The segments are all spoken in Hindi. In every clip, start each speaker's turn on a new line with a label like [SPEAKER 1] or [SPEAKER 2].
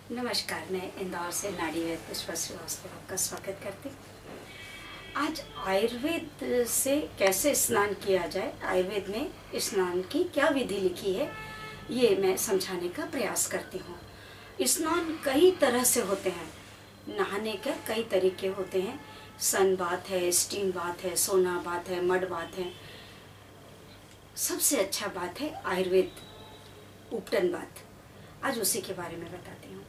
[SPEAKER 1] नमस्कार, मैं इंदौर से नाड़ी वैद्य पुष्पा श्रीवास्तव आपका स्वागत करती हूँ। आज आयुर्वेद से कैसे स्नान किया जाए, आयुर्वेद में स्नान की क्या विधि लिखी है, ये मैं समझाने का प्रयास करती हूँ। स्नान कई तरह से होते हैं, नहाने के कई तरीके होते हैं। सन बाथ है, स्टीम बाथ है, सोना बाथ है, मड बाथ है। सबसे अच्छा बात है आयुर्वेद उपटन बाथ। आज उसी के बारे में बताती हूँ।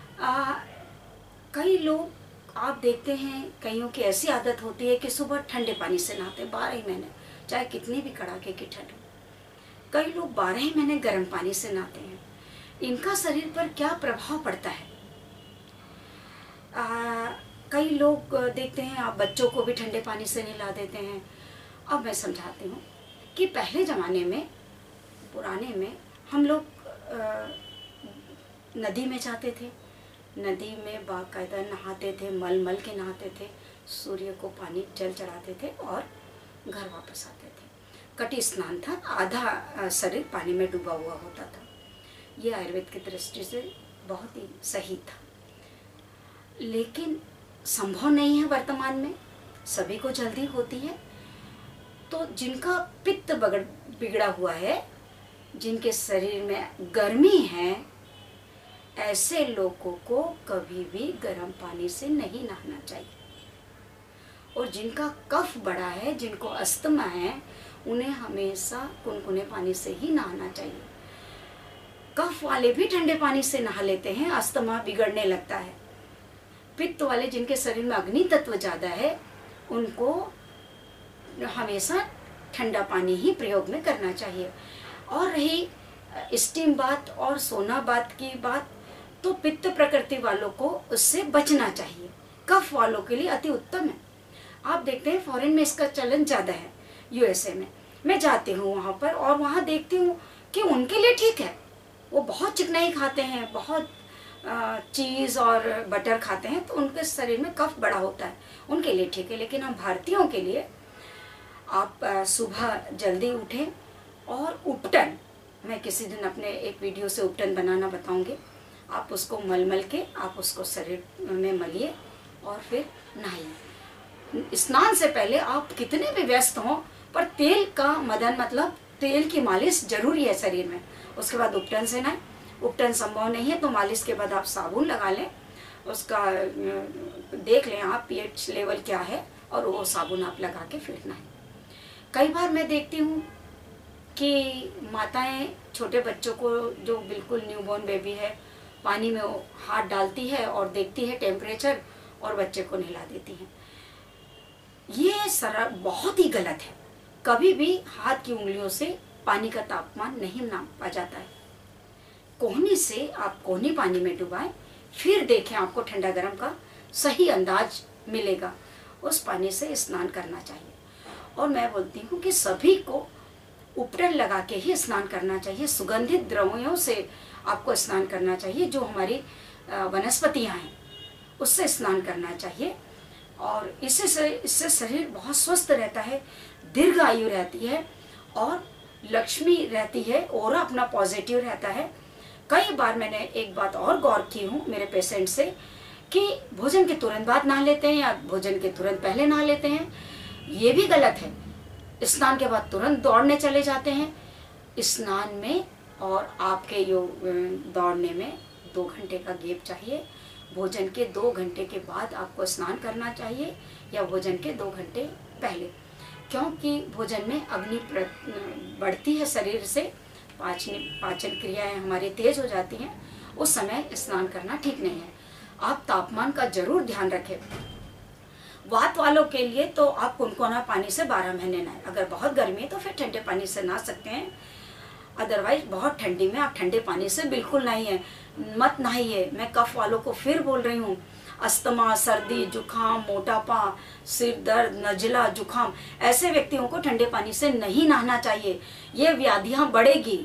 [SPEAKER 1] कई लोग आप देखते हैं, कईयों की ऐसी आदत होती है कि सुबह ठंडे पानी से नहाते हैं 12 ही महीने, चाहे कितनी भी कड़ाके की ठंड हो। कई लोग 12 ही महीने गर्म पानी से नहाते हैं। इनका शरीर पर क्या प्रभाव पड़ता है? कई लोग देखते हैं, आप बच्चों को भी ठंडे पानी से नहला देते हैं। अब मैं समझाती हूँ कि पहले ज़माने में, पुराने में, हम लोग नदी में जाते थे, नदी में बाकायदा नहाते थे, मल मल के नहाते थे, सूर्य को पानी जल चढ़ाते थे और घर वापस आते थे। कटी स्नान था, आधा शरीर पानी में डूबा हुआ होता था। ये आयुर्वेद की दृष्टि से बहुत ही सही था, लेकिन संभव नहीं है वर्तमान में, सभी को जल्दी होती है। तो जिनका पित्त बिगड़ा हुआ है, जिनके शरीर में गर्मी है, ऐसे लोगों को कभी भी गर्म पानी से नहीं नहाना चाहिए। और जिनका कफ बढ़ा है, जिनको अस्थमा है, उन्हें हमेशा कुनकुने पानी से ही नहाना चाहिए। कफ वाले भी ठंडे पानी से नहा लेते हैं, अस्थमा बिगड़ने लगता है। पित्त वाले, जिनके शरीर में अग्नि तत्व ज़्यादा है, उनको हमेशा ठंडा पानी ही प्रयोग में करना चाहिए। और रही स्टीम बाथ और सोना बाथ की बात, तो पित्त प्रकृति वालों को उससे बचना चाहिए। कफ वालों के लिए अति उत्तम है। आप देखते हैं फॉरेन में इसका चलन ज़्यादा है। यूएसए में मैं जाती हूँ वहाँ पर, और वहाँ देखती हूँ कि उनके लिए ठीक है। वो बहुत चिकनाई खाते हैं, बहुत चीज़ और बटर खाते हैं, तो उनके शरीर में कफ बड़ा होता है, उनके लिए ठीक है। लेकिन हम भारतीयों के लिए, आप सुबह जल्दी उठें और उपटन, मैं किसी दिन अपने एक वीडियो से उपटन बनाना बताऊंगी। आप उसको मल के आप उसको शरीर में मलिए और फिर नहाइए। स्नान से पहले आप कितने भी व्यस्त हों, पर तेल का मदन, मतलब तेल की मालिश जरूरी है शरीर में। उसके बाद उपटन से नहाएं। उपटन संभव नहीं है तो मालिश के बाद आप साबुन लगा लें, उसका देख लें आप पीएच लेवल क्या है, और वो साबुन आप लगा के फिर नहाएं। कई बार मैं देखती हूँ कि माताएं छोटे बच्चों को, जो बिल्कुल न्यूबॉर्न बेबी है, पानी में हाथ डालती है और देखती है टेम्परेचर, और बच्चे को नहला देती हैं। ये सरल बहुत ही गलत है। कभी भी हाथ की उंगलियों से पानी का तापमान नहीं नापा जाता है। कोहनी से आप कोहनी पानी में डुबाएं, फिर देखें, आपको ठंडा गर्म का सही अंदाज मिलेगा। उस पानी से स्नान करना चाहिए। और मैं बोलती हूँ कि सभी को उपटन लगा के ही स्नान करना चाहिए। सुगंधित द्रव्यों से आपको स्नान करना चाहिए, जो हमारी वनस्पतियाँ हैं उससे स्नान करना चाहिए। और इससे शरीर बहुत स्वस्थ रहता है, दीर्घ आयु रहती है, और लक्ष्मी रहती है, ऑरा अपना पॉजिटिव रहता है। कई बार मैंने एक बात और गौर की हूँ मेरे पेशेंट से, कि भोजन के तुरंत बाद नहा लेते हैं या भोजन के तुरंत पहले नहा लेते हैं। ये भी गलत है। स्नान के बाद तुरंत दौड़ने चले जाते हैं। स्नान में और आपके दौड़ने में 2 घंटे का गैप चाहिए। भोजन के 2 घंटे के बाद आपको स्नान करना चाहिए, या भोजन के 2 घंटे पहले, क्योंकि भोजन में अग्नि बढ़ती है शरीर से, पाचन क्रियाएं हमारी तेज हो जाती हैं। उस समय स्नान करना ठीक नहीं है। आप तापमान का जरूर ध्यान रखें। वात वालों के लिए तो आप कुनकुना पानी से 12 महीने नहाएं। अगर बहुत गर्मी है तो फिर ठंडे पानी से नहा सकते हैं। अदरवाइज बहुत ठंडी में आप ठंडे पानी से बिल्कुल नहाइए, मत नहाइए। मैं कफ वालों को फिर बोल रही हूँ, अस्थमा, सर्दी, जुकाम, मोटापा, सिर दर्द, नजला, जुकाम, ऐसे व्यक्तियों को ठंडे पानी से नहीं नहाना चाहिए। ये व्याधियाँ बढ़ेगी,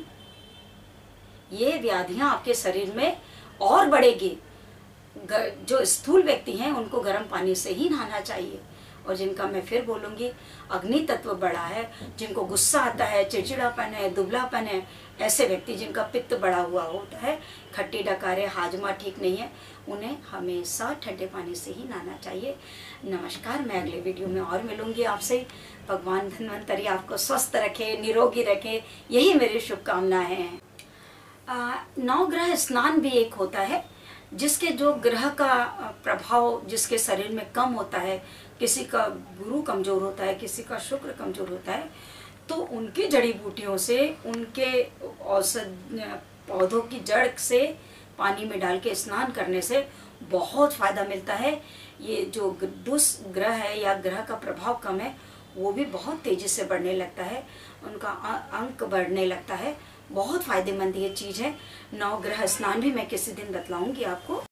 [SPEAKER 1] ये व्याधियाँ आपके शरीर में और बढ़ेगी। जो स्थूल व्यक्ति हैं उनको गर्म पानी से ही नहाना चाहिए। और जिनका मैं फिर बोलूँगी अग्नि तत्व बड़ा है, जिनको गुस्सा आता है, चिड़चिड़ापन है, दुबलापन है, ऐसे व्यक्ति जिनका पित्त बढ़ा हुआ होता है, खट्टी डकारे, हाजमा ठीक नहीं है, उन्हें हमेशा ठंडे पानी से ही नहाना चाहिए। नमस्कार, मैं अगले वीडियो में और मिलूंगी आपसे। भगवान धन्वंतरी आपको स्वस्थ रखे, निरोगी रखे, यही मेरी शुभकामनाएं हैं। नवग्रह स्नान भी एक होता है, जिसके जो ग्रह का प्रभाव जिसके शरीर में कम होता है, किसी का गुरु कमजोर होता है, किसी का शुक्र कमजोर होता है, तो उनकी जड़ी बूटियों से, उनके औषध पौधों की जड़ से पानी में डाल के स्नान करने से बहुत फायदा मिलता है। ये जो दुष्ग्रह है या ग्रह का प्रभाव कम है, वो भी बहुत तेजी से बढ़ने लगता है, उनका अंक बढ़ने लगता है। बहुत फायदेमंद ये चीज़ है। नवग्रह स्नान भी मैं किसी दिन बतलाऊंगी आपको।